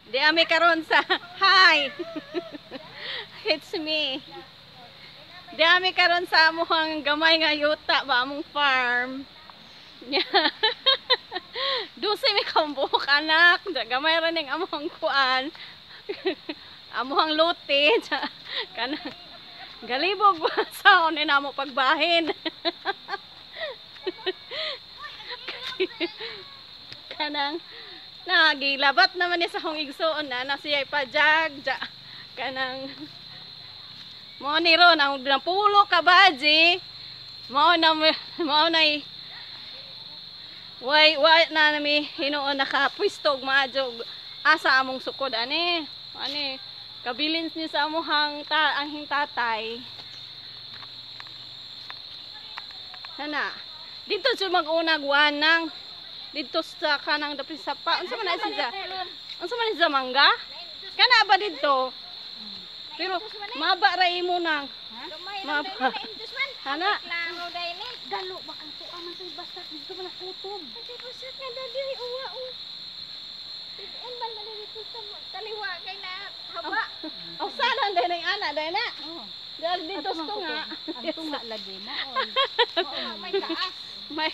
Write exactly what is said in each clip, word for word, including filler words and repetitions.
Di ami karon sa hi. It's me. Di ami karon sa amuhang gamay nga yuta ba among farm. Dusi mi kambuk anak, gamay ra ning amuhang kuan. Amuhang lote kana galibog sa ni namo pagbahin. Kanang nagilabat naman ni sa akong igsuon na na siya'y pajag ja, kanang mo ni ron ang napulo ka baji mao na mao na way way na nami hinuon nakapwisto og maadyo asa among sukod ani ani kabilin ni sa amuhang ta ang tatay ana dito jud mag-unag wanang dito sa kanang dapit sa pa unsa man siya unsa man siya mangga kana ba dito pero maba ra imo nang maba ana dalo ba ang tuwa man tay basta dito man kutob kasi basta nga dali uwa o en man man dito sa taliwa kay na haba o sala dai nang ana dai na dal dito sto nga ang tunga lagi na on may taas may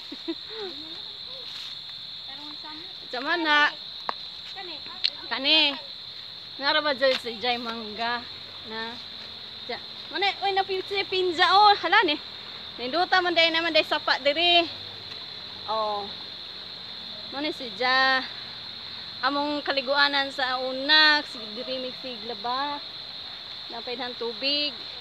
tarong sama Sama na kani kani ngara ba dyan si Jay Mangga na ja mana oy na pinja oh hala ni ninduta man day naman day sapa diri oh mana si Ja among kaliguanan sa unak sig diri mig siglaba napay han tubig